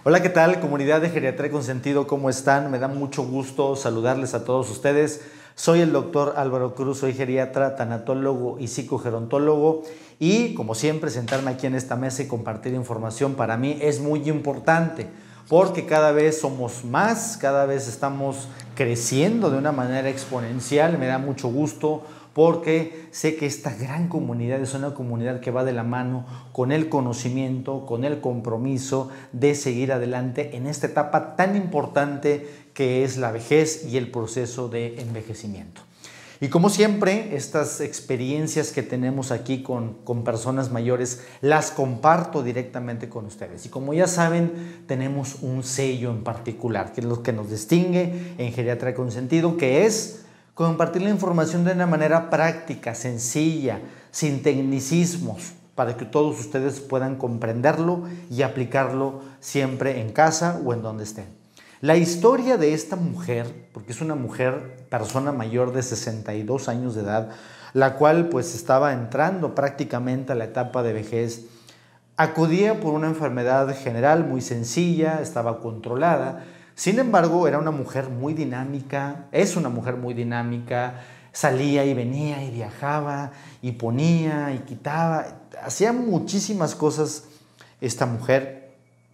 Hola, ¿qué tal? Comunidad de Geriatría con Sentido, ¿cómo están? Me da mucho gusto saludarles a todos ustedes. Soy el doctor Álvaro Cruz, soy geriatra, tanatólogo y psicogerontólogo y, como siempre, sentarme aquí en esta mesa y compartir información para mí es muy importante porque cada vez somos más, cada vez estamos creciendo de una manera exponencial. Me da mucho gusto porque sé que esta gran comunidad es una comunidad que va de la mano con el conocimiento, con el compromiso de seguir adelante en esta etapa tan importante que es la vejez y el proceso de envejecimiento. Y como siempre, estas experiencias que tenemos aquí con personas mayores las comparto directamente con ustedes. Y como ya saben, tenemos un sello en particular, que es lo que nos distingue en Geriatría con Sentido, que es compartir la información de una manera práctica, sencilla, sin tecnicismos, para que todos ustedes puedan comprenderlo y aplicarlo siempre en casa o en donde estén. La historia de esta mujer, porque es una mujer, persona mayor de 62 años de edad, la cual pues estaba entrando prácticamente a la etapa de vejez, acudía por una enfermedad general muy sencilla, estaba controlada. Sin embargo, era una mujer muy dinámica, es una mujer muy dinámica, salía y venía y viajaba y ponía y quitaba, hacía muchísimas cosas esta mujer,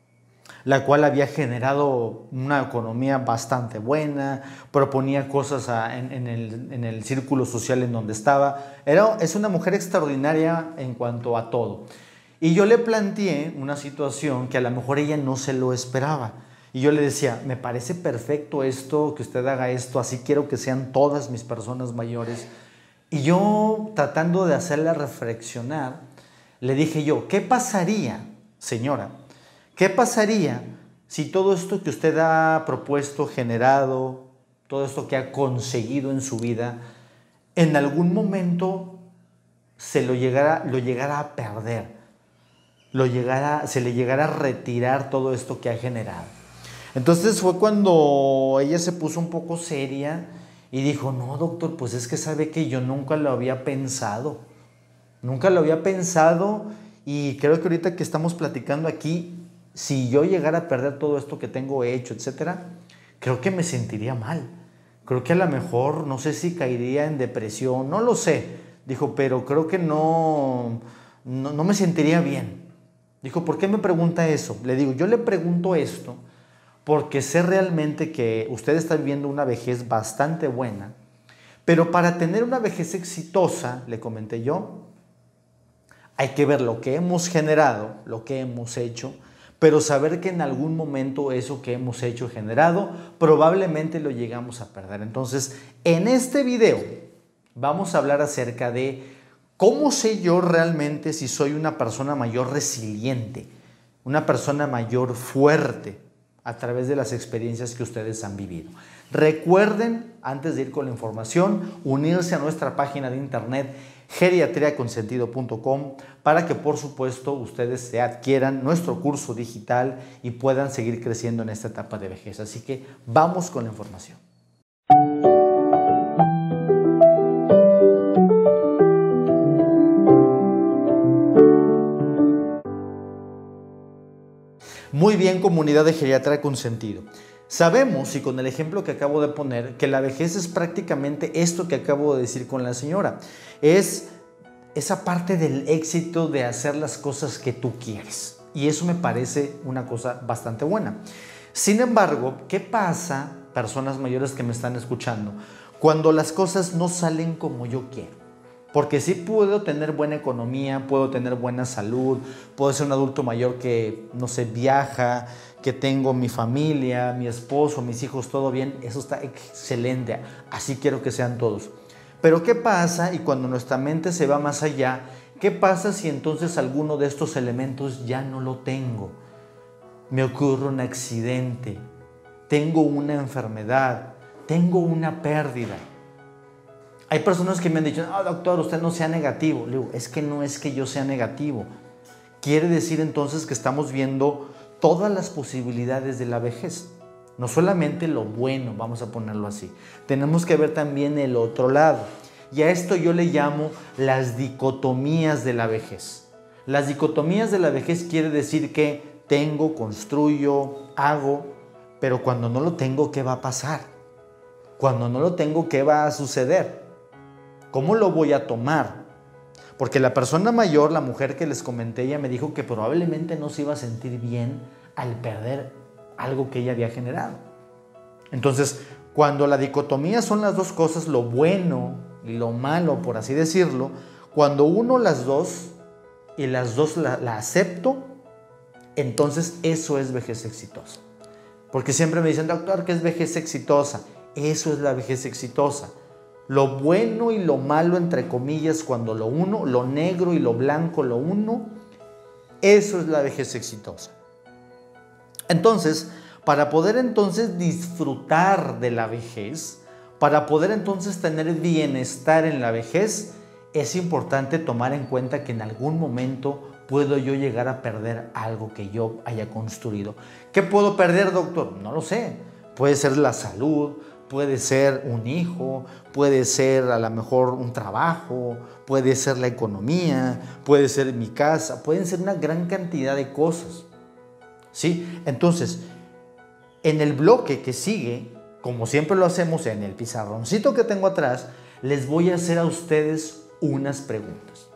la cual había generado una economía bastante buena, proponía cosas en el círculo social en donde estaba. Es una mujer extraordinaria en cuanto a todo. Y yo le planteé una situación que a lo mejor ella no se lo esperaba. Y yo le decía, me parece perfecto esto, que usted haga esto, así quiero que sean todas mis personas mayores. Y yo, tratando de hacerla reflexionar, le dije yo, ¿qué pasaría, señora? ¿Qué pasaría si todo esto que usted ha propuesto, generado, todo esto que ha conseguido en su vida, en algún momento se lo llegara a perder, se le llegara a retirar todo esto que ha generado? Entonces fue cuando ella se puso un poco seria y dijo, no, doctor, pues es que sabe que yo nunca lo había pensado. Nunca lo había pensado y creo que ahorita que estamos platicando aquí, si yo llegara a perder todo esto que tengo hecho, etcétera, creo que me sentiría mal. Creo que a lo mejor, no sé si caería en depresión, no lo sé. Dijo, pero creo que no me sentiría bien. Dijo, ¿por qué me pregunta eso? Le digo, yo le pregunto esto porque sé realmente que usted está viviendo una vejez bastante buena, pero para tener una vejez exitosa, le comenté yo, hay que ver lo que hemos generado, lo que hemos hecho, pero saber que en algún momento eso que hemos hecho, generado, probablemente lo llegamos a perder. Entonces, en este video vamos a hablar acerca de cómo sé yo realmente si soy una persona mayor resiliente, una persona mayor fuerte, a través de las experiencias que ustedes han vivido. Recuerden, antes de ir con la información, unirse a nuestra página de internet geriatriaconsentido.com para que por supuesto ustedes se adquieran nuestro curso digital y puedan seguir creciendo en esta etapa de vejez. Así que vamos con la información. Muy bien, comunidad de Geriatría con Sentido. Sabemos, y con el ejemplo que acabo de poner, que la vejez es prácticamente esto que acabo de decir con la señora. Es esa parte del éxito de hacer las cosas que tú quieres. Y eso me parece una cosa bastante buena. Sin embargo, ¿qué pasa, personas mayores que me están escuchando, cuando las cosas no salen como yo quiero? Porque sí puedo tener buena economía, puedo tener buena salud, puedo ser un adulto mayor que, no sé, viaja, que tengo mi familia, mi esposo, mis hijos, todo bien, eso está excelente, así quiero que sean todos. Pero ¿qué pasa? Y cuando nuestra mente se va más allá, ¿qué pasa si entonces alguno de estos elementos ya no lo tengo? Me ocurre un accidente, tengo una enfermedad, tengo una pérdida. Hay personas que me han dicho, no, doctor, usted no sea negativo. Le digo, es que no es que yo sea negativo. Quiere decir entonces que estamos viendo todas las posibilidades de la vejez. No solamente lo bueno, vamos a ponerlo así. Tenemos que ver también el otro lado. Y a esto yo le llamo las dicotomías de la vejez. Las dicotomías de la vejez quiere decir que tengo, construyo, hago, pero cuando no lo tengo, ¿qué va a pasar? Cuando no lo tengo, ¿qué va a suceder? ¿Cómo lo voy a tomar? Porque la persona mayor, la mujer que les comenté, ella me dijo que probablemente no se iba a sentir bien al perder algo que ella había generado. Entonces, cuando la dicotomía son las dos cosas, lo bueno y lo malo, por así decirlo, cuando uno las dos y las dos la acepto, entonces eso es vejez exitosa. Porque siempre me dicen, doctor, ¿qué es vejez exitosa? Eso es la vejez exitosa. Lo bueno y lo malo, entre comillas, cuando lo uno, lo negro y lo blanco lo uno, eso es la vejez exitosa. Entonces, para poder entonces disfrutar de la vejez, para poder entonces tener bienestar en la vejez, es importante tomar en cuenta que en algún momento puedo yo llegar a perder algo que yo haya construido. ¿Qué puedo perder, doctor? No lo sé. Puede ser la salud, puede ser un hijo, puede ser a lo mejor un trabajo, puede ser la economía, puede ser mi casa, pueden ser una gran cantidad de cosas. ¿Sí? Entonces, en el bloque que sigue, como siempre lo hacemos en el pizarroncito que tengo atrás, les voy a hacer a ustedes unas preguntas.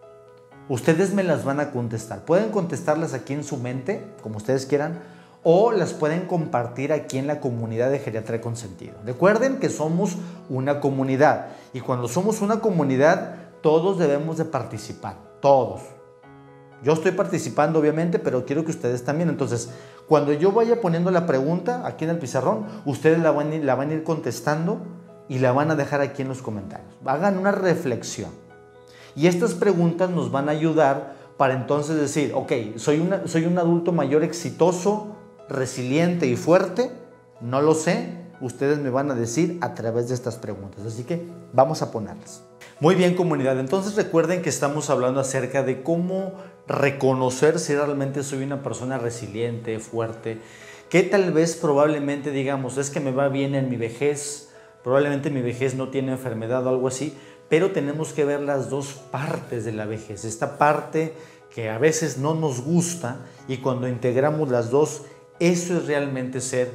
Ustedes me las van a contestar. Pueden contestarlas aquí en su mente, como ustedes quieran, o las pueden compartir aquí en la comunidad de Geriatría con Sentido. Recuerden que somos una comunidad y cuando somos una comunidad todos debemos de participar, todos. Yo estoy participando obviamente, pero quiero que ustedes también. Entonces, cuando yo vaya poniendo la pregunta aquí en el pizarrón, ustedes la van a ir contestando y la van a dejar aquí en los comentarios. Hagan una reflexión. Y estas preguntas nos van a ayudar para entonces decir, ok, soy un adulto mayor exitoso, resiliente y fuerte. No lo sé, ustedes me van a decir a través de estas preguntas. Así que vamos a ponerlas. Muy bien, comunidad. Entonces recuerden que estamos hablando acerca de cómo reconocer si realmente soy una persona resiliente, fuerte, que tal vez probablemente digamos, es que me va bien en mi vejez, probablemente mi vejez no tiene enfermedad o algo así, pero tenemos que ver las dos partes de la vejez. Esta parte que a veces no nos gusta y cuando integramos las dos, eso es realmente ser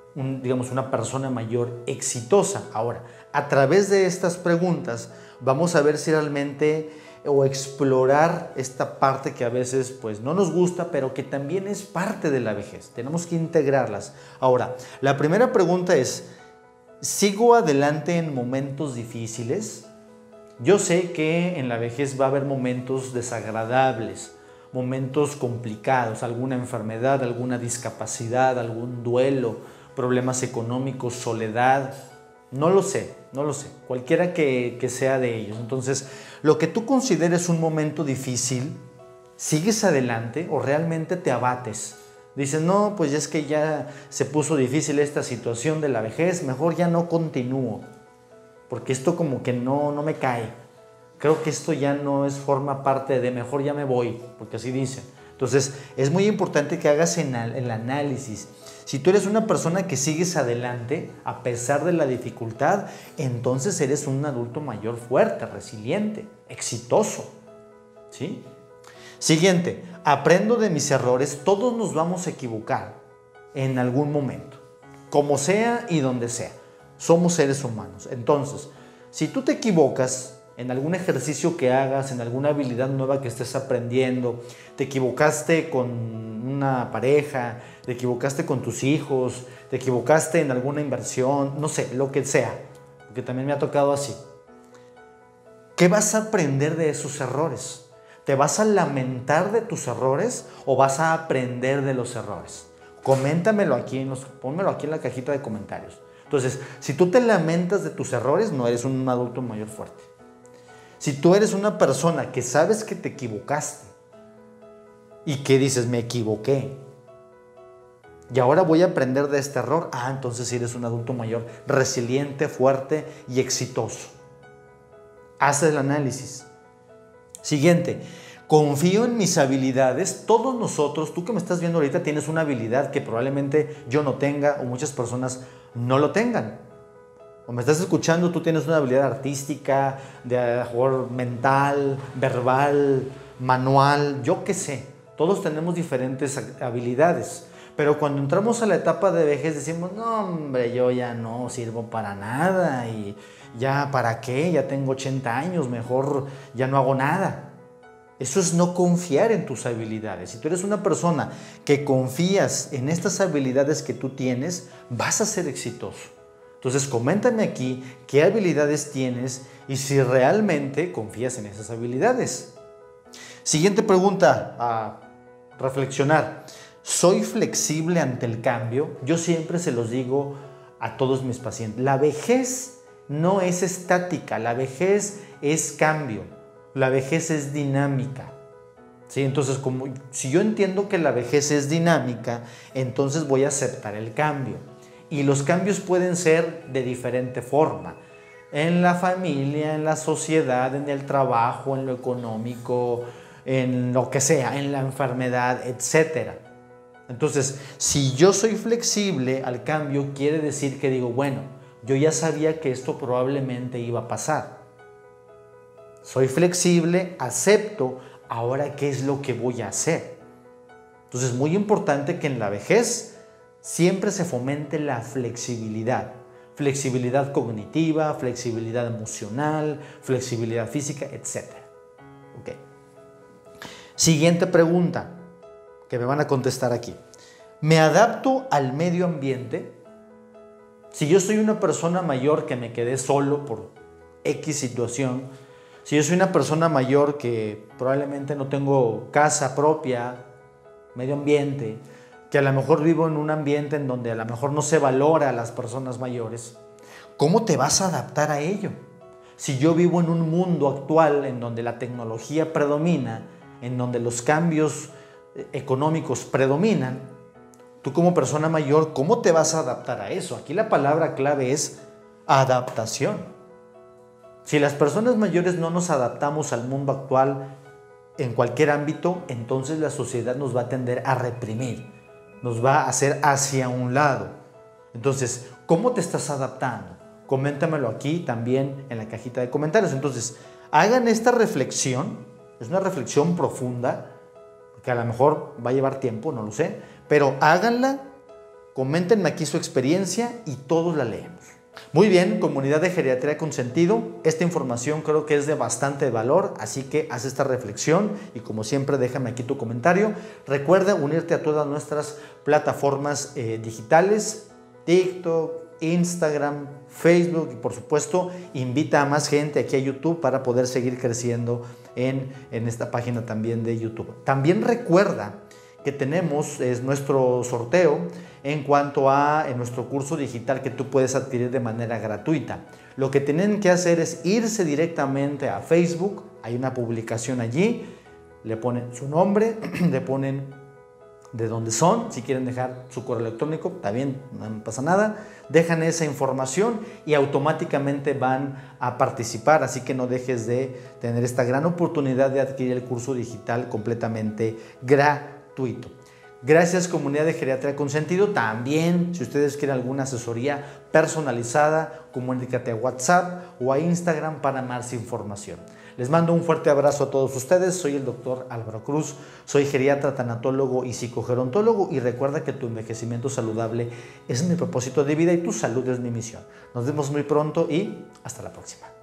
una persona mayor exitosa. Ahora, a través de estas preguntas, vamos a ver si realmente o explorar esta parte que a veces pues no nos gusta, pero que también es parte de la vejez. Tenemos que integrarlas. Ahora, la primera pregunta es, ¿sigo adelante en momentos difíciles? Yo sé que en la vejez va a haber momentos desagradables, momentos complicados, alguna enfermedad, alguna discapacidad, algún duelo, problemas económicos, soledad. No lo sé, cualquiera que sea de ellos. Entonces, lo que tú consideres un momento difícil, ¿sigues adelante o realmente te abates? Dices, no, pues es que ya se puso difícil esta situación de la vejez, mejor ya no continúo, porque esto como que no me cae. Creo que esto ya no forma parte de, mejor ya me voy, porque así dicen. Entonces, es muy importante que hagas el análisis. Si tú eres una persona que sigues adelante a pesar de la dificultad, entonces eres un adulto mayor fuerte, resiliente, exitoso. ¿Sí? Siguiente, aprendo de mis errores. Todos nos vamos a equivocar en algún momento, como sea y donde sea. Somos seres humanos. Entonces, si tú te equivocas en algún ejercicio que hagas, en alguna habilidad nueva que estés aprendiendo, te equivocaste con una pareja, te equivocaste con tus hijos, te equivocaste en alguna inversión, no sé, lo que sea, porque también me ha tocado así. ¿Qué vas a aprender de esos errores? ¿Te vas a lamentar de tus errores o vas a aprender de los errores? Coméntamelo aquí, pónmelo aquí en la cajita de comentarios. Entonces, si tú te lamentas de tus errores, no eres un adulto mayor fuerte. Si tú eres una persona que sabes que te equivocaste y que dices, me equivoqué y ahora voy a aprender de este error, entonces eres un adulto mayor, resiliente, fuerte y exitoso. Haz el análisis. Siguiente, confío en mis habilidades. Todos nosotros, tú que me estás viendo ahorita, tienes una habilidad que probablemente yo no tenga o muchas personas no lo tengan. O me estás escuchando, tú tienes una habilidad artística, de mental, verbal, manual, yo qué sé. Todos tenemos diferentes habilidades. Pero cuando entramos a la etapa de vejez decimos, no hombre, yo ya no sirvo para nada y ya para qué, ya tengo 80 años, mejor ya no hago nada. Eso es no confiar en tus habilidades. Si tú eres una persona que confías en estas habilidades que tú tienes, vas a ser exitoso. Entonces, coméntame aquí qué habilidades tienes y si realmente confías en esas habilidades. Siguiente pregunta a reflexionar. ¿Soy flexible ante el cambio? Yo siempre se los digo a todos mis pacientes. La vejez no es estática, la vejez es cambio, la vejez es dinámica. ¿Sí? Entonces, si yo entiendo que la vejez es dinámica, entonces voy a aceptar el cambio. Y los cambios pueden ser de diferente forma. En la familia, en la sociedad, en el trabajo, en lo económico, en lo que sea, en la enfermedad, etcétera. Entonces, si yo soy flexible al cambio, quiere decir que digo, bueno, yo ya sabía que esto probablemente iba a pasar. Soy flexible, acepto, ahora qué es lo que voy a hacer. Entonces, es muy importante que en la vejez siempre se fomente la flexibilidad. Flexibilidad cognitiva, flexibilidad emocional, flexibilidad física, etc. Okay. Siguiente pregunta que me van a contestar aquí. ¿Me adapto al medio ambiente? Si yo soy una persona mayor que me quedé solo por X situación, si yo soy una persona mayor que probablemente no tengo casa propia, medio ambiente, que a lo mejor vivo en un ambiente en donde a lo mejor no se valora a las personas mayores, ¿cómo te vas a adaptar a ello? Si yo vivo en un mundo actual en donde la tecnología predomina, en donde los cambios económicos predominan, tú como persona mayor, ¿cómo te vas a adaptar a eso? Aquí la palabra clave es adaptación. Si las personas mayores no nos adaptamos al mundo actual en cualquier ámbito, entonces la sociedad nos va a tender a reprimir, nos va a hacer hacia un lado. Entonces, ¿cómo te estás adaptando? Coméntamelo aquí también en la cajita de comentarios. Entonces, hagan esta reflexión, es una reflexión profunda, que a lo mejor va a llevar tiempo, no lo sé, pero háganla, coméntenme aquí su experiencia y todos la leemos. Muy bien, comunidad de Geriatría con Sentido, esta información creo que es de bastante valor, así que haz esta reflexión y como siempre déjame aquí tu comentario. Recuerda unirte a todas nuestras plataformas digitales, TikTok, Instagram, Facebook y por supuesto invita a más gente aquí a YouTube para poder seguir creciendo en esta página también de YouTube. También recuerda que tenemos nuestro sorteo en cuanto a nuestro curso digital que tú puedes adquirir de manera gratuita. Lo que tienen que hacer es irse directamente a Facebook, hay una publicación allí, le ponen su nombre, le ponen de dónde son, si quieren dejar su correo electrónico, también no pasa nada, dejan esa información y automáticamente van a participar, así que no dejes de tener esta gran oportunidad de adquirir el curso digital completamente gratuito. Gracias comunidad de Geriatría con Sentido. También si ustedes quieren alguna asesoría personalizada, comunícate a WhatsApp o a Instagram para más información. Les mando un fuerte abrazo a todos ustedes. Soy el doctor Álvaro Cruz, soy geriatra, tanatólogo y psicogerontólogo y recuerda que tu envejecimiento saludable es mi propósito de vida y tu salud es mi misión. Nos vemos muy pronto y hasta la próxima.